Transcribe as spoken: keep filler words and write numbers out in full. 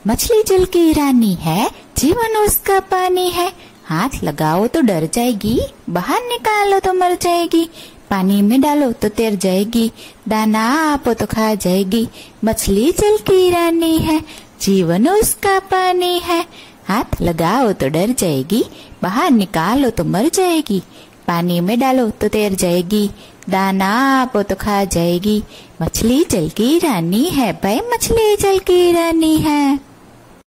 मछली जल की रानी है, जीवन उसका पानी है। हाथ लगाओ तो डर जाएगी, बाहर निकालो तो मर जाएगी। पानी में डालो तो तैर जाएगी, दाना आपो तो खा जाएगी। मछली जल की रानी है, जीवन उसका पानी है। हाथ लगाओ तो डर जाएगी, बाहर निकालो तो मर जाएगी। पानी में डालो तो तैर जाएगी, दाना आपो तो खा जाएगी। मछली जल की रानी है भाई, मछली जल की रानी है।